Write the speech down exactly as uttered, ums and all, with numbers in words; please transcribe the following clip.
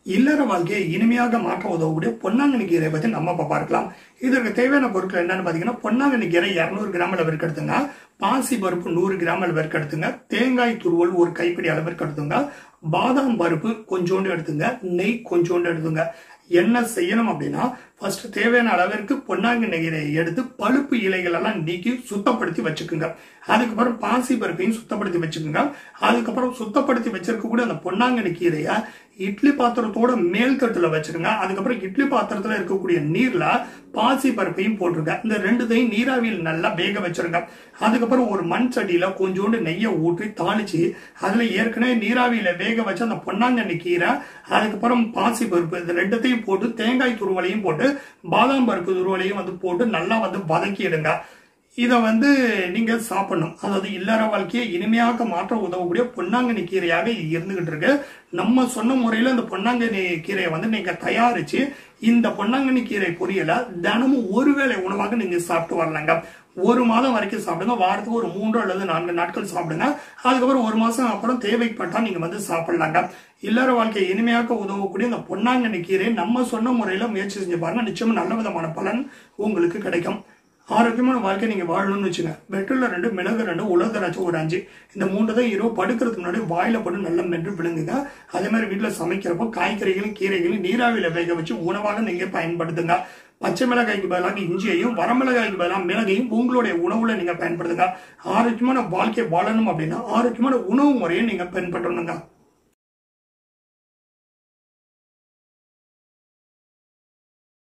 இல்லற வாழ்க்கையை இனிமையாக மாற்ற உதவக்கூடிய பொன்னாங்கண்ணி கீரை பத்தி நம்ம இப்ப பார்க்கலாம். இதற்கு தேவையான பொருட்கள் என்னன்னு பாத்தீங்கன்னா, பொன்னாங்கண்ணி கீரை இருநூறு கிராம் அளவிற்கு எடுத்துங்க, பாசி பருப்பு நூறு கிராம் அளவிற்கு எடுத்துங்க, தேங்காய் துருவல் ஒரு கைப்பிடி அளவிற்கு எடுத்துங்க, பாதாம் பருப்பு கொஞ்சோண்டு எடுத்துங்க, நெய் கொஞ்சோண்டு எடுத்துங்க. என்ன செய்யணும் அப்படின்னா, ஃபர்ஸ்ட் தேவையான அளவிற்கு பொன்னாங்கண்ணி கீரையை எடுத்து பழுப்பு இலைகள் எல்லாம் நீக்கி சுத்தப்படுத்தி வச்சுக்குங்க. அதுக்கப்புறம் பாசி பருப்பையும் சுத்தப்படுத்தி வச்சுக்கோங்க. அதுக்கப்புறம் சுத்தப்படுத்தி வச்சிருக்கக்கூடிய அந்த பொன்னாங்கண்ணி கீரையை இட்லி பாத்திரத்தோட மேல் தட்டுல வச்சிருங்க. அதுக்கப்புறம் இட்லி பாத்திரத்துல இருக்கக்கூடிய நீர்ல பாசி பருப்பையும் போட்டுருங்க. இந்த ரெண்டுத்தையும் நீராவியில் நல்லா வேக வச்சிருங்க. அதுக்கப்புறம் ஒரு மண் சட்டியில கொஞ்சோண்டு நெய்யை ஊற்றி தாளிச்சு அதுல ஏற்கனவே நீராவியில வேக வச்ச அந்த பொன்னாங்கண்ணி கீரை, அதுக்கப்புறம் பாசி பருப்பு இது ரெண்டுத்தையும் போட்டு தேங்காய் துருவலையும் போட்டு பாதாம் பருப்பு துருவலையும் வந்து போட்டு நல்லா வந்து வதக்கிடுங்க. இதை வந்து நீங்க சாப்பிடணும். அதாவது இல்லற வாழ்க்கையை இனிமையாக மாற்ற உதவக்கூடிய பொன்னாங்கண்ணி கீரையாக இருந்துகிட்டு இருக்கு. நம்ம சொன்ன முறையில இந்த பொன்னாங்கண்ணி கீரையை வந்து நீங்க தயாரிச்சு இந்த பொன்னாங்கண்ணி கீரை பொரியலை தினமும் ஒருவேளை உணவாக நீங்க சாப்பிட்டு வரலாங்க. ஒரு மாதம் வரைக்கும் சாப்பிடுங்க. வாரத்துக்கு ஒரு மூன்று அல்லது நான்கு நாட்கள் சாப்பிடுங்க. அதுக்கப்புறம் ஒரு மாசம் அப்புறம் தேவைப்பட்டா நீங்க வந்து சாப்பிடலாங்க. இல்லற வாழ்க்கையை இனிமையாக உதவக்கூடிய இந்த பொன்னாங்கண்ணி கீரை நம்ம சொன்ன முறையில முயற்சி செஞ்சு பாருங்க. நிச்சயமா நல்ல விதமான பலன் உங்களுக்கு கிடைக்கும். ஆரோக்கியமான வாழ்க்கை நீங்க வாழணும்னு வச்சுங்க. வெற்றில ரெண்டு, மிளகு ரெண்டு, உலகராட்சி ஒரு அஞ்சு, இந்த மூன்று தான் இரவு படுக்கிறதுக்கு முன்னாடி வாயில போட்டு நல்லா மென்று விழுங்குங்க. அதே மாதிரி வீட்டுல சமைக்கிறப்போ காய்கறிகளும் கீரைகளும் நீராவியில வேக வச்சு உணவாக நீங்க பயன்படுத்துங்க. பச்சை மிளகாய்க்கு பதிலாக இஞ்சியையும் வரமிளகாய்க்கு பதிலாக மிளகையும் உங்களுடைய உணவுல நீங்க பயன்படுத்துங்க. ஆரோக்கியமான வாழ்க்கை வாழணும் அப்படின்னா ஆரோக்கியமான உணவு முறையை நீங்க பயன்படுத்தணுங்க.